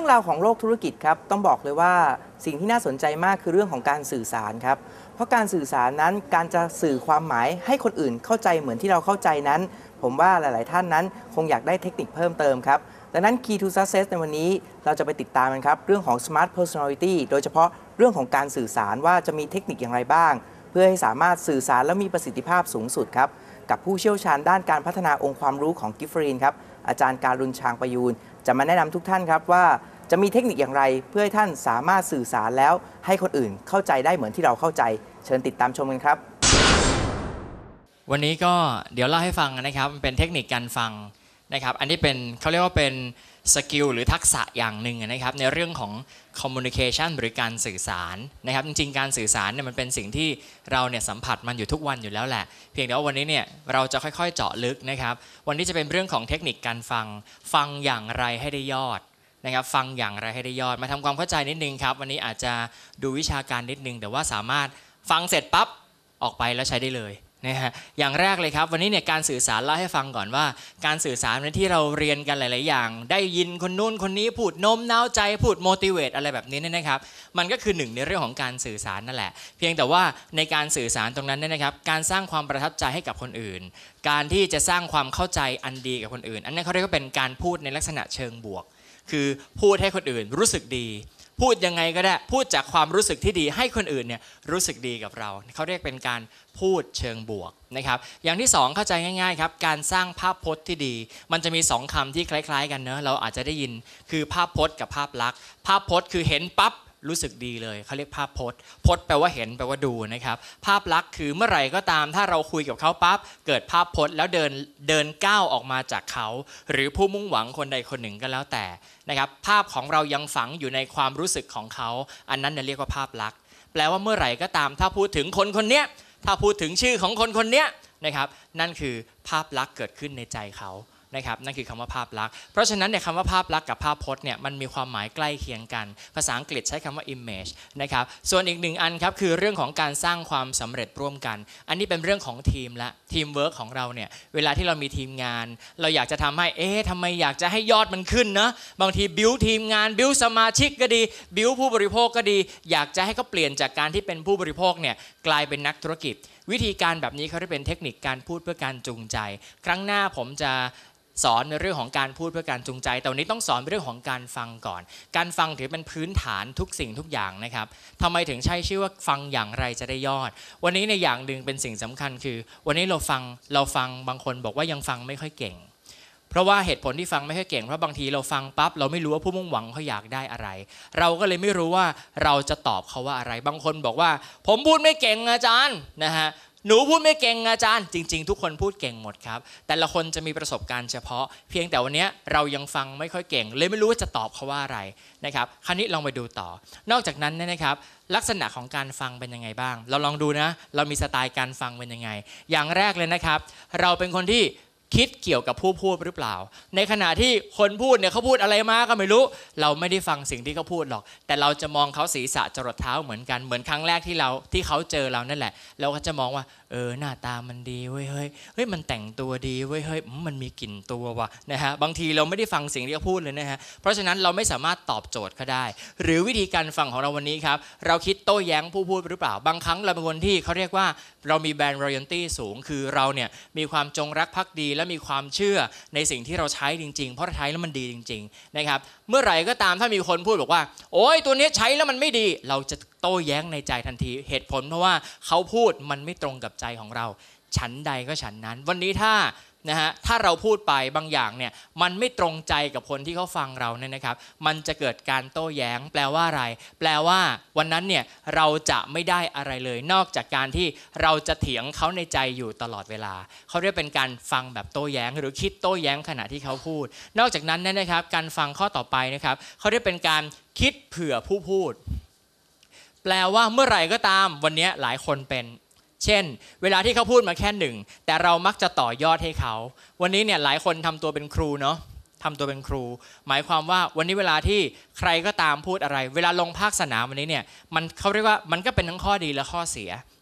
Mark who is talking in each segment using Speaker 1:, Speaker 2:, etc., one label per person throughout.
Speaker 1: ราวของโลกธุรกิจครับต้องบอกเลยว่าสิ่งที่น่าสนใจมากคือเรื่องของการสื่อสารครับเพราะการสื่อสารนั้นการจะสื่อความหมายให้คนอื่นเข้าใจเหมือนที่เราเข้าใจนั้นผมว่าหลายๆท่านนั้นคงอยากได้เทคนิคเพิ่มเติมครับดังนั้น Key to Success ในวันนี้เราจะไปติดตามกันครับเรื่องของ Smart Personality โดยเฉพาะเรื่องของการสื่อสารว่าจะมีเทคนิคอย่างไรบ้างเพื่อให้สามารถสื่อสารและมีประสิทธิภาพสูงสุดครับกับผู้เชี่ยวชาญด้านการพัฒนาองค์ความรู้ของกิฟฟรีนครับอาจารย์การุณชางประยูนจะมาแนะนำทุกท่านครับว่าจะมีเทคนิคอย่างไรเพื่อให้ท่านสามารถสื่อสารแล้วให้คนอื่นเข้าใจได้เหมือนที่เราเข้าใจเชิญติดตามชมกันครับ
Speaker 2: วันนี้ก็เดี๋ยวเล่าให้ฟังนะครับมันเป็นเทคนิคการฟังนะครับอันนี้เป็นเขาเรียกว่าเป็นสกิลหรือทักษะอย่างหนึ่งนะครับในเรื่องของ communication หรือการสื่อสารนะครับจริงๆการสื่อสารเนี่ยมันเป็นสิ่งที่เราเนี่ยสัมผัสมันอยู่ทุกวันอยู่แล้วแหละเพียงแต่ว่าวันนี้เนี่ยเราจะค่อยๆเจาะลึกนะครับวันนี้จะเป็นเรื่องของเทคนิคการฟังอย่างไรให้ได้ยอดนะครับฟังอย่างไรให้ได้ยอดมาทำความเข้าใจนิดนึงครับวันนี้อาจจะดูวิชาการนิดนึงแต่ว่าสามารถฟังเสร็จปั๊บออกไปแล้วใช้ได้เลยนะฮะอย่างแรกเลยครับวันนี้เนี่ยการสื่อสารเล่าให้ฟังก่อนว่าการสื่อสารในที่เราเรียนกันหลายๆอย่างได้ยินคนนู้นคนนี้พูดโน้มน้าวใจพูด motivate อะไรแบบนี้เนี่ยนะครับมันก็คือหนึ่งในเรื่องของการสื่อสารนั่นแหละเพียงแต่ว่าในการสื่อสารตรงนั้นเนี่ยนะครับการสร้างความประทับใจให้กับคนอื่นการที่จะสร้างความเข้าใจอันดีกับคนอื่นอันนั้นเขาเรียกว่าเป็นการพูดในลักษณะเชิงบวกคือพูดให้คนอื่นรู้สึกดีพูดยังไงก็ได้พูดจากความรู้สึกที่ดีให้คนอื่นเนี่ยรู้สึกดีกับเราเขาเรียกเป็นการพูดเชิงบวกนะครับอย่างที่2เข้าใจง่ายๆครับการสร้างภาพพจน์ที่ดีมันจะมี2คำที่คล้ายๆกันเนอะเราอาจจะได้ยินคือภาพพจน์กับภาพลักษณ์ภาพพจน์คือเห็นปั๊บรู้สึกดีเลยเขาเรียกภาพพจน์พจน์แปลว่าเห็นแปลว่าดูนะครับภาพลักษณ์คือเมื่อไหร่ก็ตามถ้าเราคุยกับเขาปั๊บเกิดภาพพจน์แล้วเดินก้าวออกมาจากเขาหรือผู้มุ่งหวังคนใดคนหนึ่งก็แล้วแต่นะครับภาพของเรายังฝังอยู่ในความรู้สึกของเขาอันนั้นเรียกว่าภาพลักษณ์แปลว่าเมื่อไหร่ก็ตามถ้าพูดถึงคนคนนี้ถ้าพูดถึงชื่อของคนคนนี้นะครับนั่นคือภาพลักษณ์เกิดขึ้นในใจเขานะครับนั่นคือคำว่าภาพลักษณ์เพราะฉะนั้นเนี่ยคำว่าภาพลักษณ์กับภาพพจน์เนี่ยมันมีความหมายใกล้เคียงกันภาษาอังกฤษใช้คำว่า image นะครับส่วนอีกหนึ่งอันครับคือเรื่องของการสร้างความสำเร็จร่วมกันอันนี้เป็นเรื่องของทีมและทีมเวิร์คของเราเนี่ยเวลาที่เรามีทีมงานเราอยากจะทำให้ทำไมอยากจะให้ยอดมันขึ้นนะบางทีบิวทีมงานบิวสมาชิกก็ดีบิวผู้บริโภคก็ดีอยากจะให้เขาเปลี่ยนจากการที่เป็นผู้บริโภคเนี่ยกลายเป็นนักธุรกิจวิธีการแบบนี้เขาเรียกเป็นเทคนิคการพูดเพื่อการจูงใจครั้งหน้าผมจะสอนในเรื่องของการพูดเพื่อการจูงใจแต่วันนี้ต้องสอนเรื่องของการฟังก่อนการฟังถือเป็นพื้นฐานทุกสิ่งทุกอย่างนะครับทำไมถึงใช้ชื่อว่าฟังอย่างไรจะได้ยอดวันนี้ในอย่างหนึ่งเป็นสิ่งสำคัญคือวันนี้เราฟังบางคนบอกว่ายังฟังไม่ค่อยเก่งเพราะว่าเหตุผลที่ฟังไม่ค่อยเก่งเพราะบางทีเราฟังปั๊บเราไม่รู้ว่าผู้มุ่งหวังเขาอยากได้อะไรเราก็เลยไม่รู้ว่าเราจะตอบเขาว่าอะไรบางคนบอกว่าผมพูดไม่เก่งอาจารย์นะฮะหนูพูดไม่เก่งอาจารย์จริงๆทุกคนพูดเก่งหมดครับแต่ละคนจะมีประสบการณ์เฉพาะเพียงแต่วันนี้เรายังฟังไม่ค่อยเก่งเลยไม่รู้ว่าจะตอบเขาว่าอะไรนะครับคราวนี้ลองไปดูต่อนอกจากนั้นนะครับลักษณะของการฟังเป็นยังไงบ้างเราลองดูนะเรามีสไตล์การฟังเป็นยังไงอย่างแรกเลยนะครับเราเป็นคนที่คิดเกี่ยวกับผู้พูดหรือเปล่าในขณะที่คนพูดเนี่ยเขาพูดอะไรมาก็ไม่รู้เราไม่ได้ฟังสิ่งที่เขาพูดหรอกแต่เราจะมองเขาศีรษะจรดเท้าเหมือนกันเหมือนครั้งแรกที่เขาเจอเรานั่นแหละเราก็จะมองว่าหน้าตามันดีเว้ยเฮ้ยมันแต่งตัวดีเว้ยเฮ้ยมันมีกลิ่นตัวว่ะนะฮะบางทีเราไม่ได้ฟังสิ่งที่เขาพูดเลยนะฮะเพราะฉะนั้นเราไม่สามารถตอบโจทย์เขาได้หรือวิธีการฟังของเราวันนี้ครับเราคิดโต้แย้งผู้พูดหรือเปล่าบางครั้งเราเป็นคนที่เขาเรียกว่าเรามีแบรนด์ loyalty สูงคือเราเนี่ยมีความจงรักภักดีและมีความเชื่อในสิ่งที่เราใช้จริงๆเพราะใช้แล้วมันดีจริงๆนะครับเมื่อไหร่ก็ตามถ้ามีคนพูดบอกว่าโอ๊ยตัวนี้ใช้แล้วมันไม่ดีเราจะโต้แย้งในใจทันทีเหตุผลเพราะว่าเขาพูดมันไม่ตรงกับใจของเราฉันใดก็ฉันนั้นวันนี้ถ้าเราพูดไปบางอย่างเนี่ยมันไม่ตรงใจกับคนที่เขาฟังเราเนี่ยนะครับมันจะเกิดการโต้แย้งแปลว่าอะไรแปลว่าวันนั้นเนี่ยเราจะไม่ได้อะไรเลยนอกจากการที่เราจะเถียงเขาในใจอยู่ตลอดเวลาเขาเรียกเป็นการฟังแบบโต้แย้งหรือคิดโต้แย้งขณะที่เขาพูดนอกจากนั้นนะครับการฟังข้อต่อไปนะครับเขาเรียกเป็นการคิดเผื่อผู้พูดแปลว่าเมื่อไหร่ก็ตามวันนี้หลายคนเป็นเช่นเวลาที่เขาพูดมาแค่หนึ่งแต่เรามักจะต่อยอดให้เขาวันนี้เนี่ยหลายคนทำตัวเป็นครูเนาะทำตัวเป็นครูหมายความว่าวันนี้เวลาที่ใครก็ตามพูดอะไรเวลาลงภาคสนามวันนี้เนี่ยเขาเรียกว่ามันก็เป็นทั้งข้อดีและข้อเสีย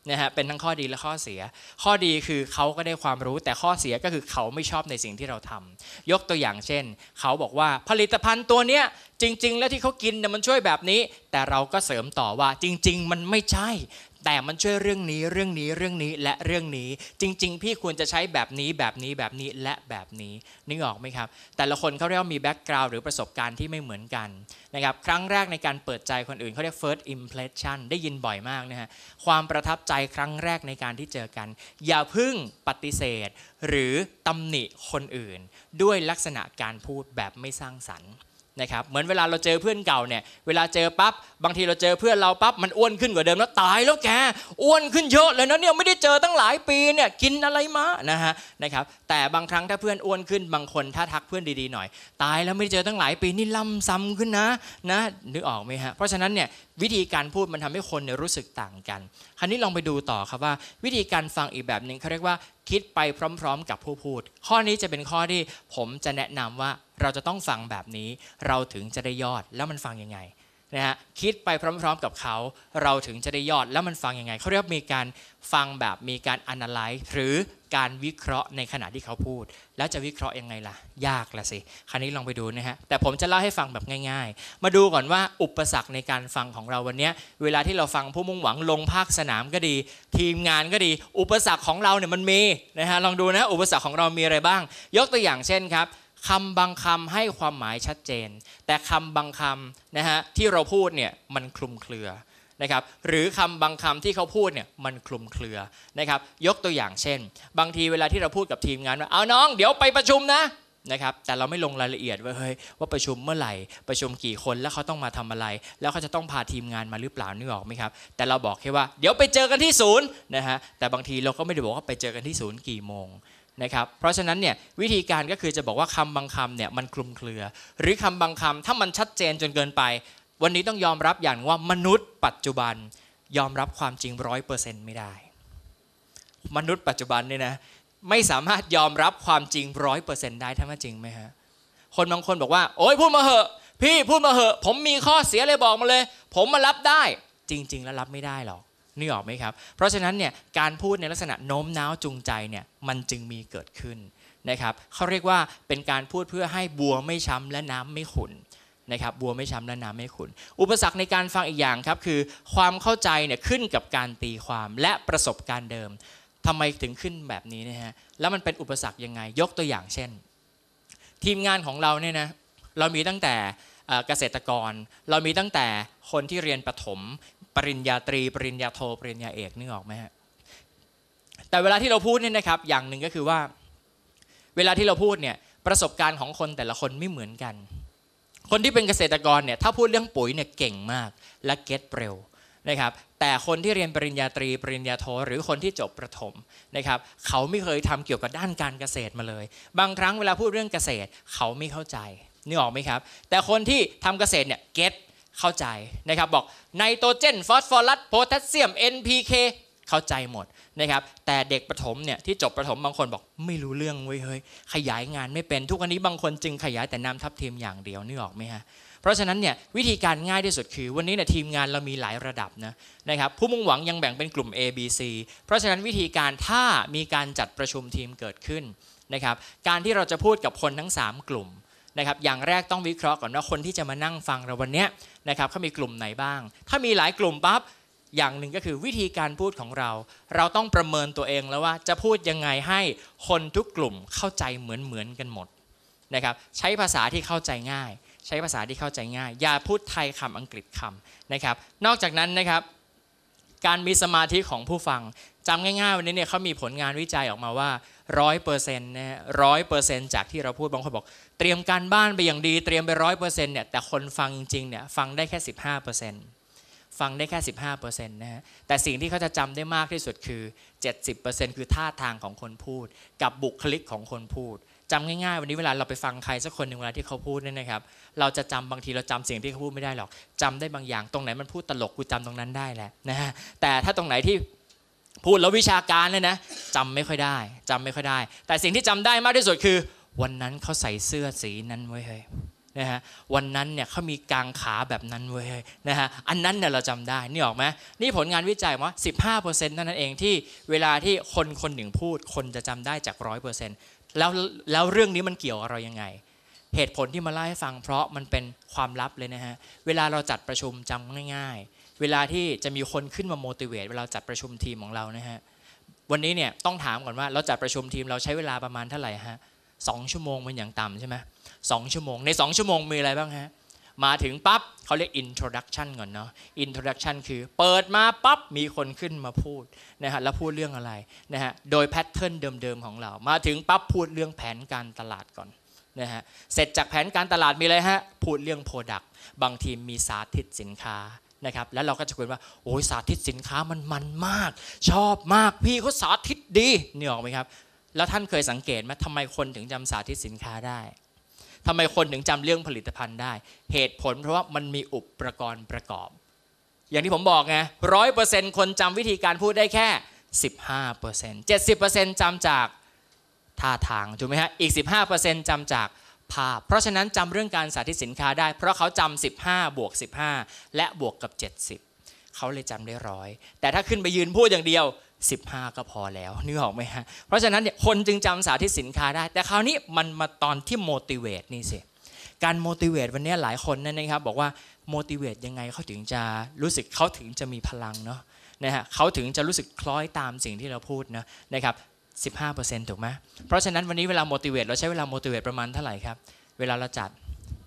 Speaker 2: นะฮะเป็นทั้งข้อดีและข้อเสียข้อดีคือเขาก็ได้ความรู้แต่ข้อเสียก็คือเขาไม่ชอบในสิ่งที่เราทำยกตัวอย่างเช่นเขาบอกว่าผลิตภัณฑ์ตัวเนี้ยจริงๆแล้วที่เขากินเนี่ยมันช่วยแบบนี้แต่เราก็เสริมต่อว่าจริงๆมันไม่ใช่แต่มันช่วยเรื่องนี้และเรื่องนี้จริงๆพี่ควรจะใช้แบบนี้และแบบนี้นึกออกไหมครับแต่ละคนเขาเรียกว่ามีแบ็กกราวด์หรือประสบการณ์ที่ไม่เหมือนกันนะครับครั้งแรกในการเปิดใจคนอื่นเขาเรียก first impression ได้ยินบ่อยมากนะฮะความประทับใจครั้งแรกในการที่เจอกันอย่าพึ่งปฏิเสธหรือตำหนิคนอื่นด้วยลักษณะการพูดแบบไม่สร้างสรรค์นะครับเหมือนเวลาเราเจอเพื่อนเก่าเนี่ยเวลาเจอปั๊บบางทีเราเจอเพื่อนเราปั๊บมันอ้วนขึ้นกว่าเดิมแล้วตายแล้วแกอ้วนขึ้นเยอะเลยนะเนี่ยไม่ได้เจอตั้งหลายปีเนี่ยกินอะไรมานะครับแต่บางครั้งถ้าเพื่อนอ้วนขึ้นบางคนถ้าทักเพื่อนดีๆหน่อยตายแล้วไม่ได้เจอตั้งหลายปีนี่ล่ำซ้ำขึ้นนะนึกออกไหมฮะเพราะฉะนั้นเนี่ยวิธีการพูดมันทำให้คนเนี่ยรู้สึกต่างกันคราวนี้ลองไปดูต่อครับว่าวิธีการฟังอีกแบบนึงเขาเรียกว่าคิดไปพร้อมๆกับผู้พูดข้อนี้จะเป็นข้อที่ผมจะแนะนำว่าเราจะต้องฟังแบบนี้เราถึงจะได้ยอดแล้วมันฟังยังไงนะฮะคิดไปพร้อมๆกับเขาเราถึงจะได้ยอดแล้วมันฟังยังไงเขาเรียกมีการฟังแบบมีการ analyze หรือการวิเคราะห์ในขณะที่เขาพูดแล้วจะวิเคราะห์ยังไงล่ะยากละสิคราวนี้ลองไปดูนะฮะแต่ผมจะเล่าให้ฟังแบบง่ายๆมาดูก่อนว่าอุปสรรคในการฟังของเราวันนี้เวลาที่เราฟังผู้มุ่งหวังลงภาคสนามก็ดีทีมงานก็ดีอุปสรรคของเราเนี่ยมันมีนะฮะลองดูนะอุปสรรคของเรามีอะไรบ้างยกตัวอย่างเช่นครับคำบางคำให้ความหมายชัดเจนแต่คำบางคำนะฮะที่เราพูดเนี่ยมันคลุมเครือนะครับหรือคำบางคำที่เขาพูดเนี่ยมันคลุมเครือนะครับยกตัวอย่างเช่นบางทีเวลาที่เราพูดกับทีมงานว่าเอาน้องเดี๋ยวไปประชุมนะครับแต่เราไม่ลงรายละเอียดว่าประชุมเมื่อไหร่ประชุมกี่คนแล้วเขาต้องมาทำอะไรแล้วเขาจะต้องพาทีมงานมาหรือเปล่านึกออกไหมครับแต่เราบอกแค่ว่าเดี๋ยวไปเจอกันที่ศูนย์นะฮะแต่บางทีเราก็ไม่ได้บอกว่าไปเจอกันที่ศูนย์กี่โมงนะครับเพราะฉะนั้นเนี่ยวิธีการก็คือจะบอกว่าคำบางคำเนี่ยมันคลุมเครือหรือคำบางคำถ้ามันชัดเจนจนเกินไปวันนี้ต้องยอมรับอย่างว่ามนุษย์ปัจจุบันยอมรับความจริง 100% ไม่ได้มนุษย์ปัจจุบันเนี่ยนะไม่สามารถยอมรับความจริง 100% ได้ถ้าไม่จริงไหมฮะคนบางคนบอกว่าโอ๊ยพูดมาเหอะพี่พูดมาเหอะผมมีข้อเสียเลยบอกมาเลยผมมารับได้จริงๆแล้วรับไม่ได้หรอกนี่ออกไหมครับเพราะฉะนั้นเนี่ยการพูดในลักษณะโน้มน้าวจูงใจเนี่ยมันจึงมีเกิดขึ้นนะครับเขาเรียกว่าเป็นการพูดเพื่อให้บัวไม่ช้ำและน้ำไม่ขุ่นนะครับบัวไม่ช้ำและน้ำไม่ขุ่นอุปสรรคในการฟังอีกอย่างครับคือความเข้าใจเนี่ยขึ้นกับการตีความและประสบการณ์เดิมทำไมถึงขึ้นแบบนี้นะฮะแล้วมันเป็นอุปสรรคยังไงยกตัวอย่างเช่นทีมงานของเราเนี่ยนะเรามีตั้งแต่เกษตรกรเรามีตั้งแต่คนที่เรียนประถมปริญญาตรีปริญญาโทปริญญาเอกนึกออกไหมฮะแต่เวลาที่เราพูดเนี่ยนะครับอย่างหนึ่งก็คือว่าเวลาที่เราพูดเนี่ยประสบการณ์ของคนแต่ละคนไม่เหมือนกันคนที่เป็นเกษตรกรเนี่ยถ้าพูดเรื่องปุ๋ยเนี่ยเก่งมากและเก็ตเร็วนะครับแต่คนที่เรียนปริญญาตรีปริญญาโทหรือคนที่จบประถมนะครับเขาไม่เคยทำเกี่ยวกับด้านการเกษตรมาเลยบางครั้งเวลาพูดเรื่องเกษตรเขาไม่เข้าใจนึกออกไหมครับแต่คนที่ทำเกษตรเนี่ยเก็ตเข้าใจนะครับบอกไนโตรเจนฟอสฟอรัสโพแทสเซียม NPK เข้าใจหมดนะครับแต่เด็กประถมเนี่ยที่จบประถมบางคนบอกไม่รู้เรื่องเว้ยเฮ้ยขยายงานไม่เป็นทุกวันนี้บางคนจึงขยายแต่น้ำทับทิมอย่างเดียวนึกออกไหมฮะเพราะฉะนั้นเนี่ยวิธีการง่ายที่สุดคือวันนี้เนี่ยทีมงานเรามีหลายระดับนะครับผู้มุ่งหวังยังแบ่งเป็นกลุ่ม A B C เพราะฉะนั้นวิธีการถ้ามีการจัดประชุมทีมเกิดขึ้นนะครับการที่เราจะพูดกับคนทั้ง3กลุ่มนะครับอย่างแรกต้องวิเคราะห์ก่อนว่าคนที่จะมานั่งฟังเราวันนี้นะครับเขามีกลุ่มไหนบ้างถ้ามีหลายกลุ่มปั๊บอย่างหนึ่งก็คือวิธีการพูดของเราต้องประเมินตัวเองแล้วว่าจะพูดยังไงให้คนทุกกลุ่มเข้าใจเหมือนกันหมดนะครับใช้ภาษาที่เข้าใจง่ายใช้ภาษาที่เข้าใจง่ายอย่าพูดไทยคำอังกฤษคำนะครับนอกจากนั้นนะครับการมีสมาธิของผู้ฟังจำง่ายๆวันนี้เนี่ยเขามีผลงานวิจัยออกมาว่า 100% นะ100% จากที่เราพูดบางคนบอกเตรียมการบ้านไปอย่างดีเตรียมไป 100% เนี่ยแต่คนฟังจริงๆเนี่ยฟังได้แค่ 15%ฟังได้แค่ 15% นะฮะแต่สิ่งที่เขาจะจำได้มากที่สุดคือ 70% คือท่าทางของคนพูดกับบุคลิกของคนพูดจำง่ายๆวันนี้เวลาเราไปฟังใครสักคนหนึ่งเวลาที่เขาพูดเนี่ยนะครับเราจะจำบางทีเราจำสิ่งที่เขาพูดไม่ได้หรอกจำได้บางอย่างตรงไหนมันพูดตลกกูจำตรงนั้นได้แหละนะฮะแต่ถ้าตรงไหนที่พูดแล้ววิชาการเนี่ยนะจำไม่ค่อยได้แต่สิ่งที่จำได้มากที่สุดคือวันนั้นเขาใส่เสื้อสีนั้นไว้เฮ้ยนะฮะวันนั้นเนี่ยเขามีกางขาแบบนั้นเว้ยนะฮะอันนั้นเนี่ยเราจำได้นี่ออกไหมนี่ผลงานวิจัยว่า 15% เท่านั้นเองที่เวลาที่คนหนึ่งพูดคนจะจำได้จาก 100% แล้วเรื่องนี้มันเกี่ยวกับเรายังไงเหตุผลที่มาเล่าให้ฟังเพราะมันเป็นความลับเลยนะฮะเวลาเราจัดประชุมจำง่ายๆเวลาที่จะมีคนขึ้นมา motivate เวลาจัดประชุมทีมของเรานะฮะวันนี้เนี่ยต้องถามก่อนว่าเราจัดประชุมทีมเราใช้เวลาประมาณเท่าไหร่ฮะ2 ชั่วโมงเป็นอย่างต่ำใช่ไหม2 ชั่วโมงใน2 ชั่วโมงมีอะไรบ้างฮะมาถึงปั๊บเขาเรียก introduction ก่อนเนาะ introduction คือเปิดมาปั๊บมีคนขึ้นมาพูดนะฮะแล้วพูดเรื่องอะไรนะฮะโดยแพทเทิร์นเดิมๆของเรามาถึงปั๊บพูดเรื่องแผนการตลาดก่อนนะฮะเสร็จจากแผนการตลาดมีอะไรฮะพูดเรื่อง product บางทีมีสาธิตสินค้านะครับแล้วเราก็จะคุยว่าโอ้ยสาธิตสินค้ามันมากชอบมากพี่เขาสาธิตดีนี่ออกไหมครับแล้วท่านเคยสังเกตไหมทำไมคนถึงจำสาธิตสินค้าได้ทำไมคนถึงจำเรื่องผลิตภัณฑ์ได้เหตุผลเพราะว่ามันมีอุปกรณ์ประกอบอย่างที่ผมบอกไง100%คนจำวิธีการพูดได้แค่ 15% 70% จำจากท่าทางถูกไหมฮะอีก 15% จำจากภาพเพราะฉะนั้นจำเรื่องการสาธิตสินค้าได้เพราะเขาจำ15 บวก 15และบวกกับ70เขาเลยจำได้100แต่ถ้าขึ้นไปยืนพูดอย่างเดียว15ก็พอแล้วนึกออกไหมฮะเพราะฉะนั้นเนี่ยคนจึงจำสาธิตสินค้าได้แต่คราวนี้มันมาตอนที่ motivate นี่สิการ motivate วันนี้หลายคนนะครับบอกว่า motivate ยังไงเขาถึงจะรู้สึกเขาถึงจะมีพลังเนาะนะฮะเขาถึงจะรู้สึกคล้อยตามสิ่งที่เราพูดนะครับ15% ถูกไหมเพราะฉะนั้นวันนี้เวลา motivate เราใช้เวลา motivate ประมาณเท่าไหร่ครับเวลาเราจัด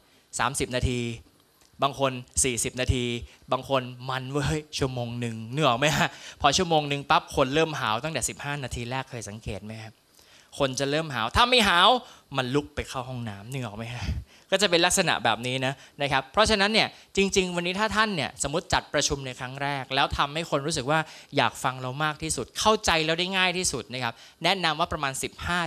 Speaker 2: 30 นาทีบางคน40 นาทีบางคนมันเว้ยชั่วโมงหนึ่งนึกออกไหมฮะพอชั่วโมงหนึ่งปั๊บคนเริ่มหาวตั้งแต่15 นาทีแรกเคยสังเกตไหมครับคนจะเริ่มหาวถ้าไม่หาวมันลุกไปเข้าห้องน้ำนึกออกไหมฮะก็จะเป็นลักษณะแบบนี้นะครับเพราะฉะนั้นเนี่ยจริงๆวันนี้ถ้าท่านเนี่ยสมมติจัดประชุมในครั้งแรกแล้วทำให้คนรู้สึกว่าอยากฟังเรามากที่สุดเข้าใจเราได้ง่ายที่สุดนะครับแนะนำว่าประมาณ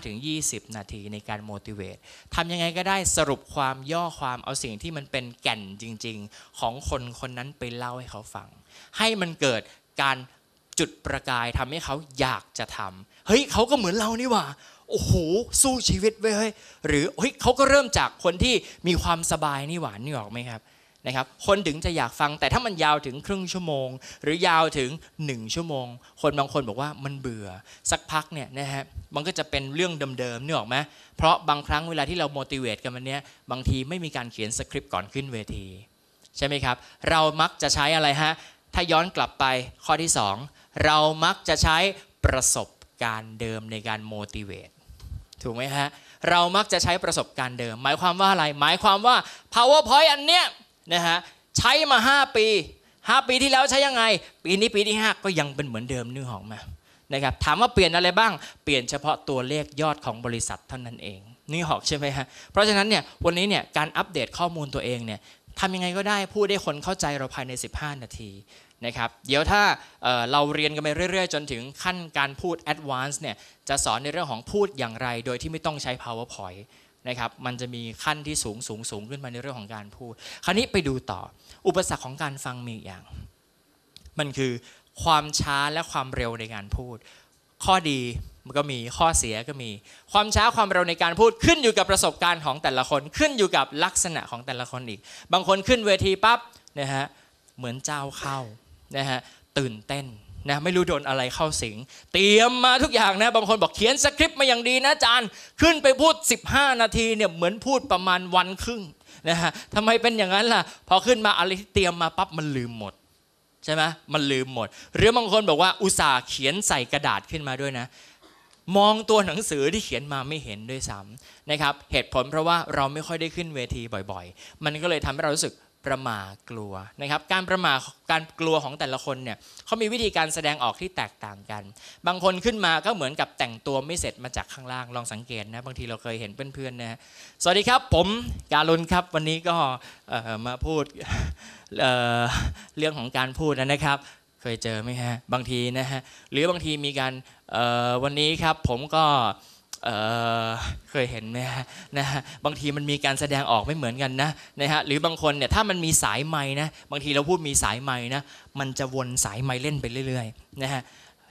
Speaker 2: 15-20 นาทีในการ motivate ทำยังไงก็ได้สรุปความย่อความเอาสิ่งที่มันเป็นแก่นจริงๆของคนคนนั้นไปเล่าให้เขาฟังให้มันเกิดการจุดประกายทำให้เขาอยากจะทำเฮ้ยเขาก็เหมือนเรานี่หว่าโอ้โหสู้ชีวิตเว้ยหรือเฮ้ยเขาก็เริ่มจากคนที่มีความสบายนี่หว่านี่ออกไหมครับนะครับคนถึงจะอยากฟังแต่ถ้ามันยาวถึงครึ่งชั่วโมงหรือยาวถึง1 ชั่วโมงคนบางคนบอกว่ามันเบื่อสักพักเนี่ยนะฮะมันก็จะเป็นเรื่องเดิมๆนี่ออกไหมเพราะบางครั้งเวลาที่เรา motivate กันวันนี้บางทีไม่มีการเขียนสคริปต์ก่อนขึ้นเวทีใช่ไหมครับเรามักจะใช้อะไรฮะถ้าย้อนกลับไปข้อที่2เรามักจะใช้ประสบการณ์เดิมในการ motivateถูกไหมฮะเรามักจะใช้ประสบการณ์เดิมหมายความว่าอะไรหมายความว่า PowerPoint อันเนี้ยนะฮะใช้มา5 ปีที่แล้วใช้ยังไงปีนี้ปีที่5ก็ยังเป็นเหมือนเดิมนึกออกมานะครับถามว่าเปลี่ยนอะไรบ้างเปลี่ยนเฉพาะตัวเลขยอดของบริษัทเท่านั้นเองนึกออกใช่ไหมฮะเพราะฉะนั้นเนี่ยวันนี้เนี่ยการอัปเดตข้อมูลตัวเองเนี่ยทำยังไงก็ได้พูดให้คนเข้าใจเราภายใน15 นาทีนะครับเดี๋ยวถ้าเราเรียนกันไปเรื่อยๆจนถึงขั้นการพูด advance เนี่ยจะสอนในเรื่องของพูดอย่างไรโดยที่ไม่ต้องใช้ PowerPoint นะครับมันจะมีขั้นที่สูงขึ้นมาในเรื่องของการพูดคราวนี้ไปดูต่ออุปสรรคของการฟังมีอย่างมันคือความช้าและความเร็วในการพูดข้อดีมันก็มีข้อเสียก็มีความช้าความเร็วในการพูดขึ้นอยู่กับประสบการณ์ของแต่ละคนขึ้นอยู่กับลักษณะของแต่ละคนอีกบางคนขึ้นเวทีปั๊บนะฮะเหมือนเจ้าเข้านะฮะตื่นเต้นนะไม่รู้โดนอะไรเข้าสิงเตรียมมาทุกอย่างนะบางคนบอกเขียนสคริปต์มาอย่างดีนะอาจารย์ขึ้นไปพูด15 นาทีเนี่ยเหมือนพูดประมาณวันครึ่งนะฮะทำไมเป็นอย่างนั้นล่ะพอขึ้นมาอะไรที่เตรียมมาปั๊บมันลืมหมดใช่ไหมมันลืมหมดหรือบางคนบอกว่าอุตส่าห์เขียนใส่กระดาษขึ้นมาด้วยนะมองตัวหนังสือที่เขียนมาไม่เห็นด้วยซ้ำนะครับเหตุผลเพราะว่าเราไม่ค่อยได้ขึ้นเวทีบ่อยๆมันก็เลยทำให้เรารู้สึกประหม่ากลัวนะครับการประหม่าการกลัวของแต่ละคนเนี่ยเขามีวิธีการแสดงออกที่แตกต่างกันบางคนขึ้นมาก็เหมือนกับแต่งตัวไม่เสร็จมาจากข้างล่างลองสังเกตนะบางทีเราเคยเห็นเพื่อนๆนะสวัสดีครับผมการุณครับวันนี้ก็มาพูดเรื่องของการพูดนะครับเคยเจอไหมฮะบางทีนะฮะหรือบางทีมีการวันนี้ครับผมก็เคยเห็นไหมนะฮะบางทีมันมีการแสดงออกไม่เหมือนกันนะฮะหรือบางคนเนี่ยถ้ามันมีสายไมค์นะบางทีเราพูดมีสายไมค์นะมันจะวนสายไมค์เล่นไปเรื่อยๆนะฮะ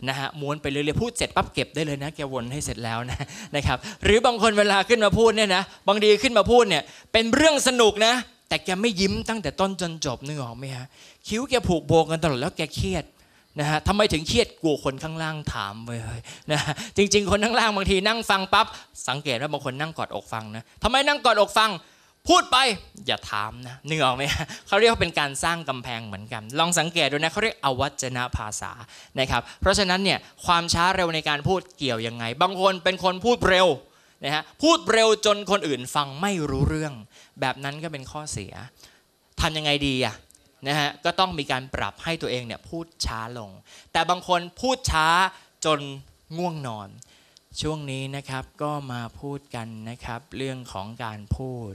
Speaker 2: นะฮะม้วนไปเรื่อยๆพูดเสร็จปั๊บเก็บได้เลยนะแกวนให้เสร็จแล้วนะครับหรือบางคนเวลาขึ้นมาพูดเนี่ยนะบางทีขึ้นมาพูดเนี่ยเป็นเรื่องสนุกนะแต่แกไม่ยิ้มตั้งแต่ต้นจนจบนึกออกไหมฮะคิ้วแกผูกโบกันตลอดแล้วแกเครียดนะฮะทำไมถึงเครียดกลัวคนข้างล่างถามไปเลยนะฮะจริงๆคนข้างล่างบางทีนั่งฟังปั๊บสังเกตว่าบางคนนั่งกอดอกฟังนะทำไมนั่งกอดอกฟังพูดไปอย่าถามนะนึกออกไหมเขาเรียกว่าเป็นการสร้างกำแพงเหมือนกันลองสังเกตดูนะเขาเรียกอวัจนภาษานะครับเพราะฉะนั้นเนี่ยความช้าเร็วในการพูดเกี่ยวยังไงบางคนเป็นคนพูดเร็วนะฮะพูดเร็วจนคนอื่นฟังไม่รู้เรื่องแบบนั้นก็เป็นข้อเสียทำยังไงดีอะนะฮะก็ต้องมีการปรับให้ตัวเองเนี่ยพูดช้าลงแต่บางคนพูดช้าจนง่วงนอนช่วงนี้นะครับก็มาพูดกันนะครับเรื่องของการพูด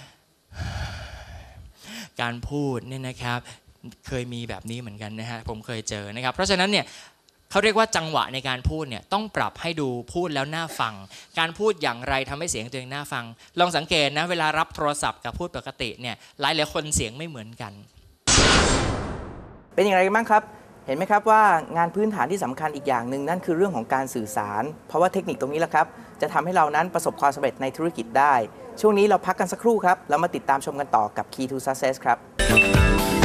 Speaker 2: เนี่ยนะครับเคยมีแบบนี้เหมือนกันนะฮะผมเคยเจอนะครับเพราะฉะนั้นเนี่ยเขาเรียกว่าจังหวะในการพูดเนี่ยต้องปรับให้ดูพูดแล้วน่าฟังการพูดอย่างไรทำให้เสียงตัวเองน่าฟังลองสังเกตนะเวลารับโทรศัพท์กับพูดปกติเนี่ยหลายคนเสียงไม่เหมือนกัน
Speaker 1: เป็นอย่างไรกันบ้างครับเห็นไหมครับว่างานพื้นฐานที่สำคัญอีกอย่างหนึ่งนั่นคือเรื่องของการสื่อสารเพราะว่าเทคนิคตรงนี้แหละครับจะทำให้เรานั้นประสบความสำเร็จในธุรกิจได้ช่วงนี้เราพักกันสักครู่ครับแล้วมาติดตามชมกันต่อกับ Key to Success ครับ